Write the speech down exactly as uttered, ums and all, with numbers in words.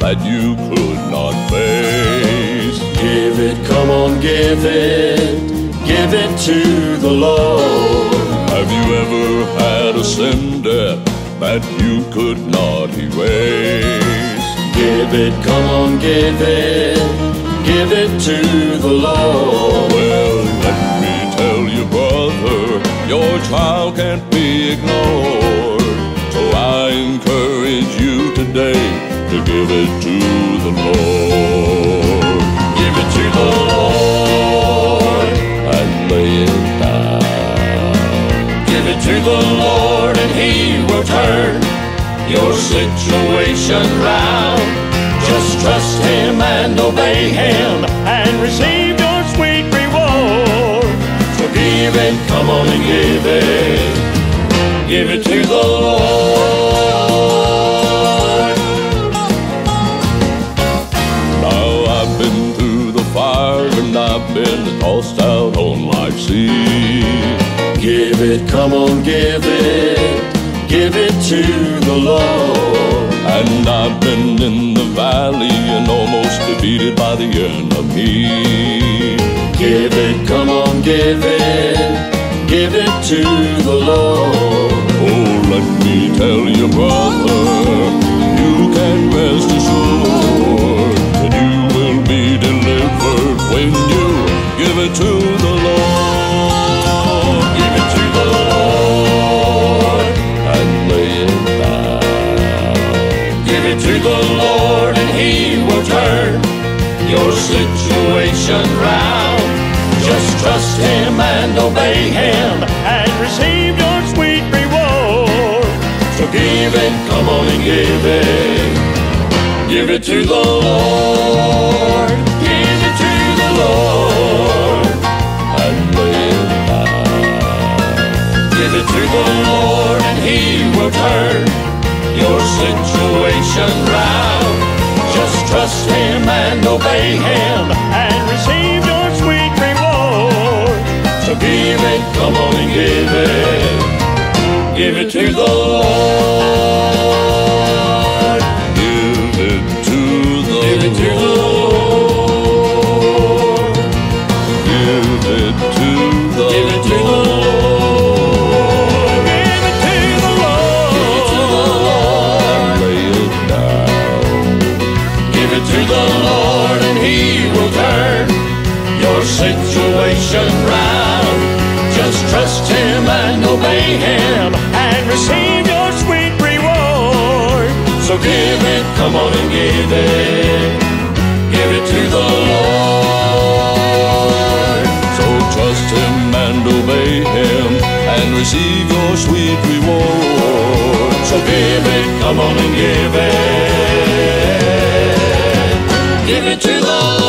that you could not face. Give it, come on, give it, give it to the Lord. Have you ever had a sin debt that you could not erase? Give it, come on, give it, give it to the Lord. Well, let me tell you, brother, your child can't be ignored. So I encourage you today to give it to the Lord. Give it to the Lord and lay it down. Give it to the Lord and He will turn your situation round. Just trust Him and obey Him and receive your sweet reward. So give it, come on and give it, give it to the Lord. Now I've been through the fire and I've been tossed out on life's sea. Give it, come on, give it, give it to the Lord. And I've been in the valley and almost defeated by the enemy. Give it, come on, give it, give it to the Lord. Oh, let me tell you, brother, you can rest assured that you will be delivered when you give it to the Lord. Give it to the Lord and lay it down. Give it to the Lord and He will turn your situation round. Just trust Him and obey Him and receive your sweet reward. So give it, come on and give it, give it to the Lord. Give it to the Lord and lay it down. Give it to the Lord and He will turn your situation round. Just trust Him and obey Him and receive your sweet reward. So give it, come on and give it, give it to the Lord. Give it to the Give it to the Lord. Give it to the Give it to the Lord. Give it to the Lord. Give it to the Lord. lay it down. Give it to the Lord and He will turn your situation round. Just trust Him and obey Him and receive your sweet reward. So give it, come on and give it, give it to the Lord. So trust Him and obey Him and receive your sweet reward. So give it, come on and give it, give it to the Lord.